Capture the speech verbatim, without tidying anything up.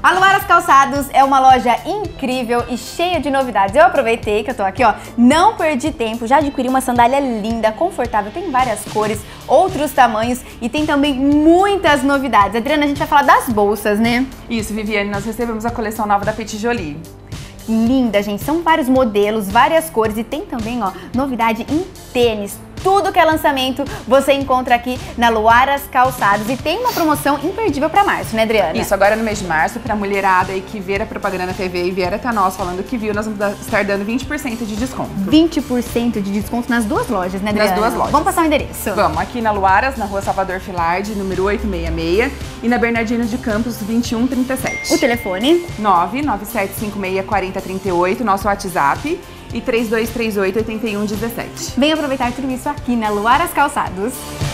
A Luaras Calçados é uma loja incrível e cheia de novidades. Eu aproveitei que eu tô aqui, ó, não perdi tempo, já adquiri uma sandália linda, confortável, tem várias cores, outros tamanhos e tem também muitas novidades. Adriana, a gente vai falar das bolsas, né? Isso, Viviane, nós recebemos a coleção nova da Petit Jolie. Linda, gente, são vários modelos, várias cores e tem também, ó, novidade em tênis. Tudo que é lançamento você encontra aqui na Luaras Calçados e tem uma promoção imperdível para março, né, Adriana? Isso, agora no mês de março, pra mulherada aí que ver a propaganda na T V e vier até nós falando que viu, nós vamos estar dando vinte por cento de desconto. vinte por cento de desconto nas duas lojas, né, Adriana? Nas duas lojas. Vamos passar o endereço? Vamos, aqui na Luaras, na rua Salvador Filard, número oitocentos e sessenta e seis e na Bernardino de Campos, vinte e um trinta e sete. O telefone? nove nove sete cinco seis quatro zero três oito, nosso WhatsApp, e três dois três oito, oito um um sete. Vem aproveitar tudo isso aqui na Luaras Calçados.